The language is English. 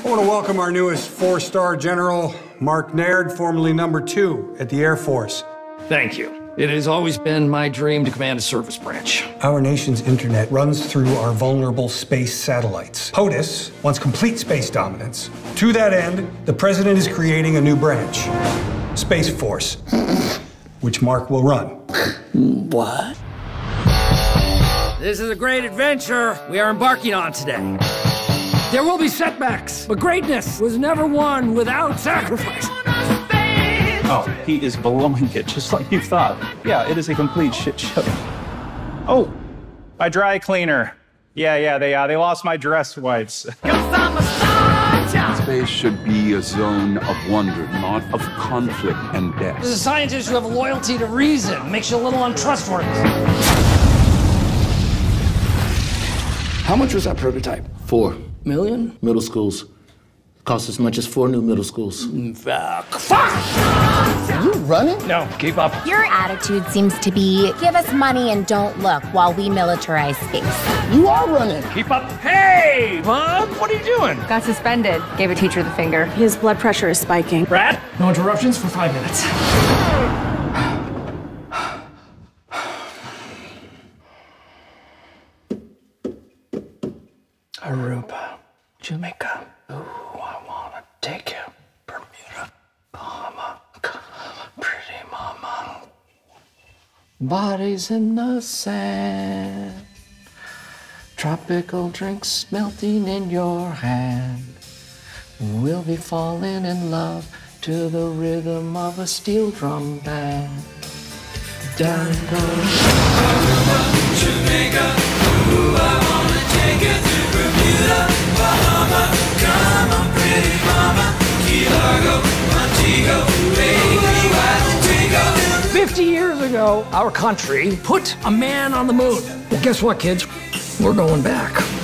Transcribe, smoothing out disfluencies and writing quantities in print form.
I want to welcome our newest four-star general, Mark Naird, formerly #2 at the Air Force. Thank you. It has always been my dream to command a service branch. Our nation's internet runs through our vulnerable space satellites. POTUS wants complete space dominance. To that end, the president is creating a new branch, Space Force, which Mark will run. What? This is a great adventure we are embarking on today. There will be setbacks, but greatness was never won without sacrifice. Oh, he is blowing it just like you thought. Yeah, it is a complete shit show. Oh, my dry cleaner. Yeah, they lost my dress wipes. Space should be a zone of wonder, not of conflict and death. As a scientist, you have a loyalty to reason. Makes you a little untrustworthy. How much was that prototype? $4 million? Middle schools. Cost as much as 4 new middle schools. Fuck! Are you running? No, keep up. Your attitude seems to be, give us money and don't look while we militarize space. You are running. Keep up. Hey, Mom, what are you doing? Got suspended. Gave a teacher the finger. His blood pressure is spiking. Brad, no interruptions for 5 minutes. Aruba, Jamaica. Ooh, I wanna take you. Bermuda, Bahama, pretty mama. Bodies in the sand. Tropical drinks melting in your hand. We'll be falling in love to the rhythm of a steel drum band. Down it goes. Aruba, Jamaica. Ooh, I wanna take you to Bermuda, Bahama. Come on, pretty mama. Key Largo, Montego, baby, why the 50 years ago, our country put a man on the moon. Well, guess what, kids? We're going back.